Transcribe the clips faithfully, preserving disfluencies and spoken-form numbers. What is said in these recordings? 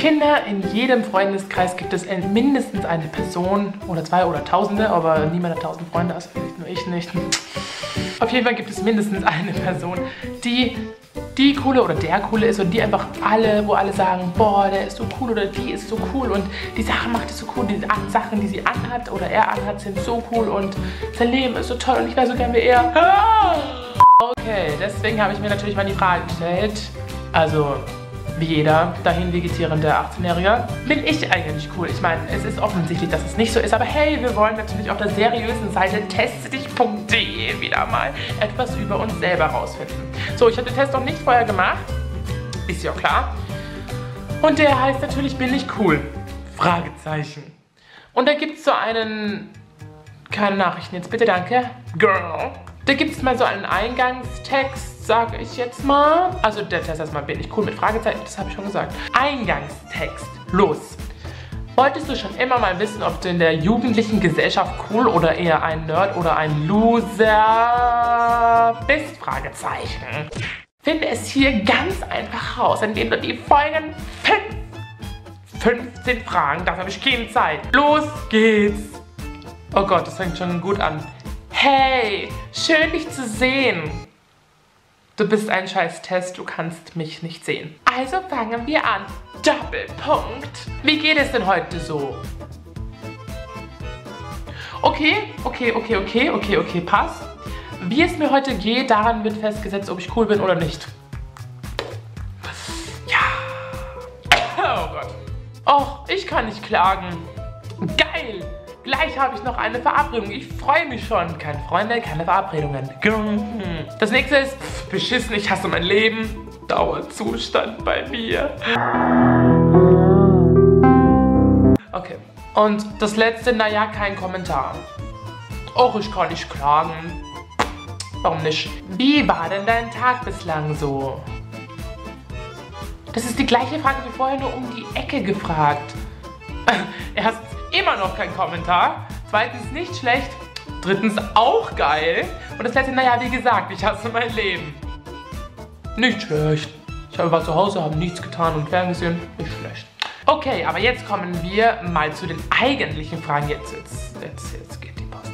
Kinder, in jedem Freundeskreis gibt es mindestens eine Person oder zwei oder Tausende, aber niemand hat tausend Freunde, also vielleicht nur ich nicht. Auf jeden Fall gibt es mindestens eine Person, die die coole oder der coole ist und die einfach alle, wo alle sagen, boah, der ist so cool oder die ist so cool und die Sache macht es so cool, die Sachen, die sie anhat oder er anhat, sind so cool und sein Leben ist so toll und ich wäre so gern wie er. Okay, deswegen habe ich mir natürlich mal die Frage gestellt, also wie jeder dahin vegetierende achtzehnjährige, bin ich eigentlich cool? Ich meine, es ist offensichtlich, dass es nicht so ist, aber hey, wir wollen natürlich auf der seriösen Seite teste dich punkt de wieder mal etwas über uns selber rausfinden. So, ich habe den Test noch nicht vorher gemacht, ist ja klar. Und der heißt natürlich, bin ich cool? Fragezeichen. Und da gibt es so einen, keine Nachrichten jetzt bitte, danke, Girl. Da gibt es mal so einen Eingangstext, sage ich jetzt mal. Also der Test erstmal, bin ich cool mit Fragezeichen, das habe ich schon gesagt. Eingangstext, los. Wolltest du schon immer mal wissen, ob du in der jugendlichen Gesellschaft cool oder eher ein Nerd oder ein Loser bist? Fragezeichen. Finde es hier ganz einfach raus, indem du die folgenden fünfzehn Fragen, dafür habe ich keine Zeit. Los geht's. Oh Gott, das fängt schon gut an. Hey, schön dich zu sehen. Du bist ein scheiß Test, du kannst mich nicht sehen. Also fangen wir an. Doppelpunkt. Wie geht es denn heute so? Okay, okay, okay, okay, okay, okay, passt. Wie es mir heute geht, daran wird festgesetzt, ob ich cool bin oder nicht. Ja. Oh Gott. Och, ich kann nicht klagen. Geil. Gleich habe ich noch eine Verabredung. Ich freue mich schon. Keine Freunde, keine Verabredungen. Das nächste ist, pff, beschissen, ich hasse mein Leben. Dauerzustand bei mir. Okay. Und das letzte, naja, kein Kommentar. Och, ich kann nicht klagen. Warum nicht? Wie war denn dein Tag bislang so? Das ist die gleiche Frage wie vorher, nur um die Ecke gefragt. Erst immer noch kein Kommentar. Zweitens nicht schlecht. Drittens auch geil. Und das letzte, naja, wie gesagt, ich hasse mein Leben. Nicht schlecht. Ich war zu Hause, habe nichts getan und ferngesehen. Nicht schlecht. Okay, aber jetzt kommen wir mal zu den eigentlichen Fragen. Jetzt, jetzt, jetzt, jetzt geht die Post.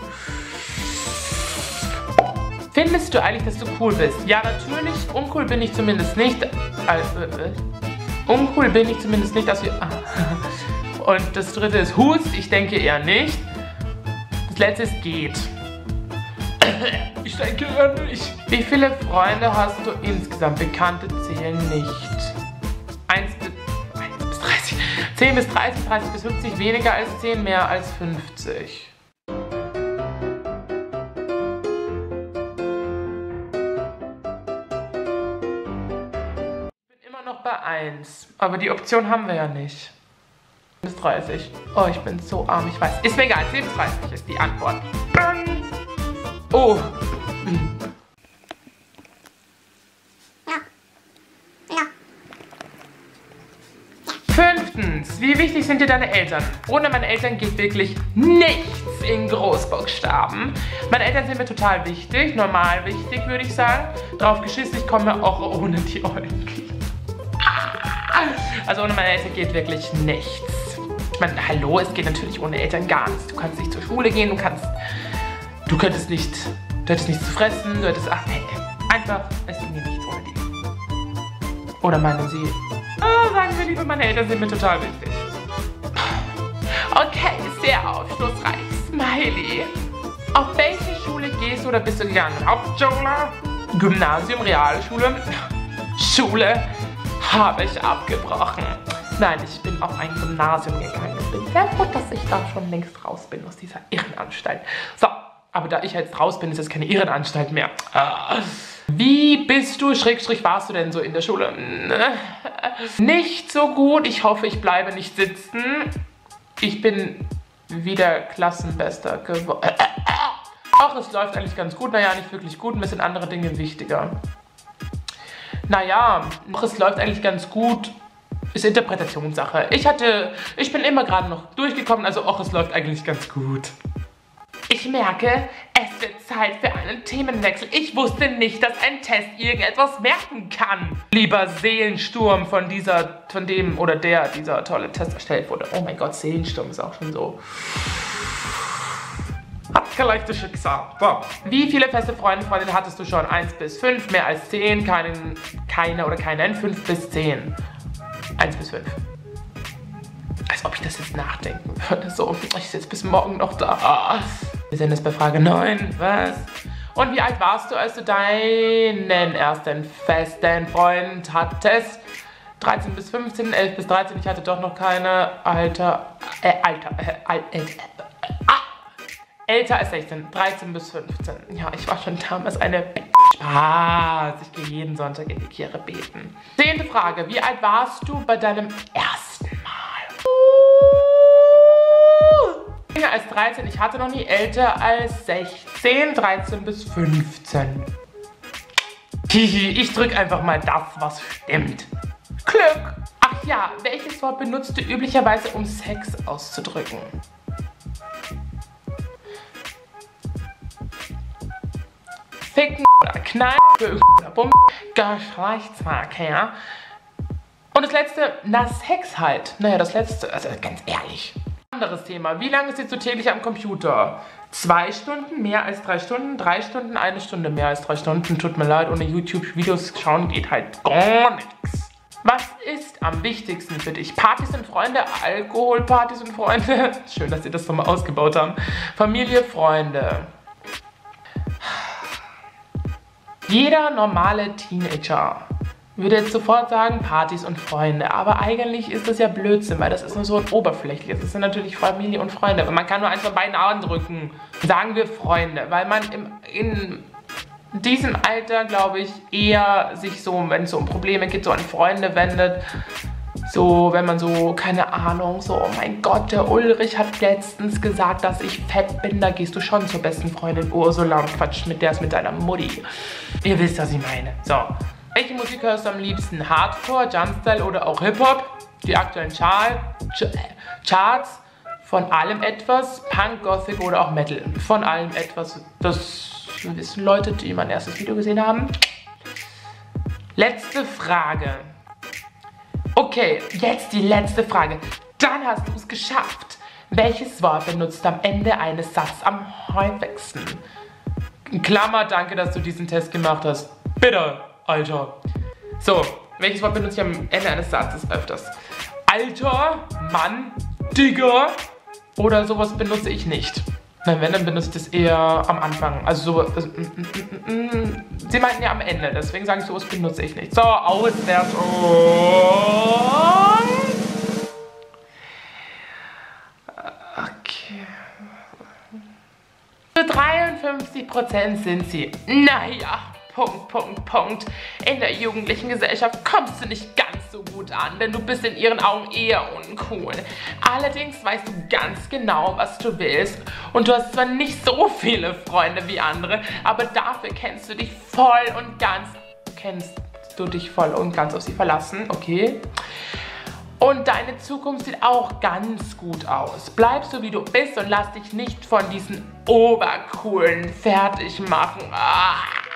Okay. Findest du eigentlich, dass du cool bist? Ja, natürlich. Uncool bin ich zumindest nicht. Äh, äh, uncool bin ich zumindest nicht, dass wir... Und das dritte ist Hust, ich denke eher nicht. Das letzte ist geht. Ich denke eher nicht. Wie viele Freunde hast du insgesamt? Bekannte zählen nicht. eins bis dreißig. zehn bis dreißig, dreißig bis fünfzig, weniger als zehn, mehr als fünfzig. Ich bin immer noch bei eins, aber die Option haben wir ja nicht. Bis dreißig. Oh, ich bin so arm, ich weiß. Ist mir egal, zehn bis dreißig ist die Antwort. Oh. Fünftens, wie wichtig sind dir deine Eltern? Ohne meine Eltern geht wirklich nichts in Großbuchstaben. Meine Eltern sind mir total wichtig, normal wichtig, würde ich sagen. Drauf geschissen, ich komme auch ohne die irgendwie. Also ohne meine Eltern geht wirklich nichts. Ich meine, hallo, es geht natürlich ohne Eltern gar nichts. Du kannst nicht zur Schule gehen, du kannst, du könntest nicht, du hättest nichts zu fressen, du hättest, ach nee, einfach, es ginge nichts ohne die. Oder meinen Sie, oh, sagen wir lieber, meine Eltern sind mir total wichtig. Okay, sehr aufschlussreich, Smiley. Auf welche Schule gehst du oder bist du gegangen? Hauptschule, Gymnasium, Realschule, Schule habe ich abgebrochen. Nein, ich bin auf ein Gymnasium gegangen. Ich bin sehr froh, dass ich da schon längst raus bin aus dieser Irrenanstalt. So, aber da ich jetzt raus bin, ist es keine Irrenanstalt mehr. Wie bist du, Schrägstrich, warst du denn so in der Schule? Nicht so gut. Ich hoffe, ich bleibe nicht sitzen. Ich bin wieder Klassenbester geworden. Auch es läuft eigentlich ganz gut. Naja, nicht wirklich gut. Mir sind andere Dinge wichtiger. Naja, es läuft eigentlich ganz gut. Ist Interpretationssache. Ich hatte, ich bin immer gerade noch durchgekommen, also auch es läuft eigentlich ganz gut. Ich merke, es wird Zeit für einen Themenwechsel. Ich wusste nicht, dass ein Test irgendetwas merken kann. Lieber Seelensturm von dieser, von dem oder der dieser tolle Test erstellt wurde. Oh mein Gott, Seelensturm ist auch schon so. Abgeleichtes Schicksal. So. Wie viele feste Freunde, Freundinnen hattest du schon? eins bis fünf, mehr als zehn, keinen, keine oder keinen, fünf bis zehn. eins bis fünf. Als ob ich das jetzt nachdenken würde. So, ich sitze bis morgen noch da. Wir sind jetzt bei Frage neun. Was? Und wie alt warst du, als du deinen ersten festen Freund hattest? dreizehn bis fünfzehn, elf bis dreizehn. Ich hatte doch noch keine. Alter. Äh, Alter. Äh, Al äh, äh, ah! Älter als sechzehn. dreizehn bis fünfzehn. Ja, ich war schon damals eine Spaß. Ich gehe jeden Sonntag in die Kirche beten. Zehnte Frage. Wie alt warst du bei deinem ersten Mal? Jünger als dreizehn, ich hatte noch nie. Älter als sechzehn, dreizehn bis fünfzehn. Hihi, ich drücke einfach mal das, was stimmt. Glück. Ach ja, welches Wort benutzt du üblicherweise, um Sex auszudrücken? Ficken oder knallen, oder Bumm, Geschlechtsverkehr. Und das letzte, na Sex halt. Naja, das letzte, also ganz ehrlich. Anderes Thema. Wie lange sitzt du täglich am Computer? Zwei Stunden, mehr als drei Stunden, drei Stunden, eine Stunde, mehr als drei Stunden. Tut mir leid, ohne YouTube-Videos schauen geht halt gar nichts. Was ist am wichtigsten für dich? Partys und Freunde, Alkoholpartys und Freunde. Schön, dass sie das nochmal ausgebaut haben. Familie, Freunde. Jeder normale Teenager würde jetzt sofort sagen Partys und Freunde, aber eigentlich ist das ja Blödsinn, weil das ist nur so ein oberflächliches. Das sind natürlich Familie und Freunde, aber man kann nur eins von beiden andrücken. Sagen wir Freunde, weil man im, in diesem Alter, glaube ich, eher sich so, wenn es so um Probleme geht, so an Freunde wendet. So, wenn man so, keine Ahnung, so, oh mein Gott, der Ulrich hat letztens gesagt, dass ich fett bin, da gehst du schon zur besten Freundin Ursula und quatscht mit der ist mit deiner Mutti. Ihr wisst, was ich meine. So. Welche Musik hörst du am liebsten? Hardcore, Jumpstyle oder auch Hip-Hop? Die aktuellen Char Ch Charts? Von allem etwas? Punk, Gothic oder auch Metal? Von allem etwas. Das wissen Leute, die mein erstes Video gesehen haben. Letzte Frage. Okay, jetzt die letzte Frage. Dann hast du es geschafft. Welches Wort benutzt du am Ende eines Satzes am häufigsten? In Klammer, danke, dass du diesen Test gemacht hast. Bitte. Alter. So, welches Wort benutze ich am Ende eines Satzes öfters? Alter, Mann, Digger oder sowas benutze ich nicht. Nein, wenn, dann benutze ich das eher am Anfang. Also so, also, mm, mm, mm, sie meinten ja am Ende, deswegen sage ich, sowas benutze ich nicht. So, Auswertung. Okay. Für dreiundfünfzig Prozent sind sie, naja, Punkt, Punkt, Punkt. In der jugendlichen Gesellschaft kommst du nicht ganz so gut an, denn du bist in ihren Augen eher uncool. Allerdings weißt du ganz genau, was du willst und du hast zwar nicht so viele Freunde wie andere, aber dafür kennst du dich voll und ganz, kennst du dich voll und ganz auf sie verlassen, okay? Und deine Zukunft sieht auch ganz gut aus. Bleib so, wie du bist und lass dich nicht von diesen Obercoolen fertig machen. Ah.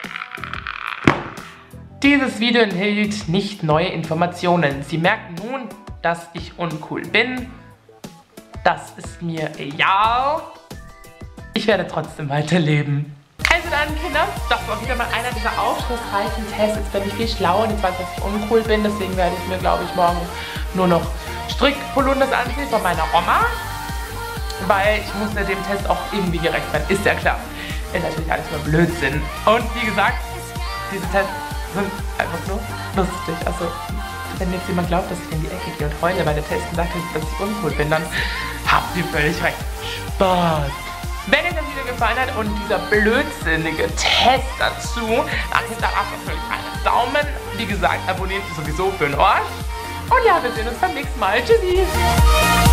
Dieses Video enthält nicht neue Informationen. Sie merken nun, dass ich uncool bin. Das ist mir egal. Ich werde trotzdem weiterleben. Also dann, Kinder, das war wieder mal einer dieser aufschlussreichen Tests. Jetzt bin ich viel schlauer und jetzt weiß ich, dass ich uncool bin. Deswegen werde ich mir, glaube ich, morgen nur noch Strickpolunders anziehen von meiner Oma. Weil ich muss ja dem Test auch irgendwie gerecht werden. Ist ja klar. Ist natürlich alles nur Blödsinn. Und wie gesagt, diese Tests sind einfach nur lustig. Also, wenn jetzt jemand glaubt, dass ich in die Ecke gehe und heule, weil der Test gesagt hat, dass ich uncool bin, dann habt ihr völlig recht. Spaß! Wenn euch das Video gefallen hat und dieser blödsinnige Test dazu, dann hinterlasst natürlich einen Daumen. Wie gesagt, abonniert sowieso für den Arsch. Und ja, wir sehen uns beim nächsten Mal. Tschüssi!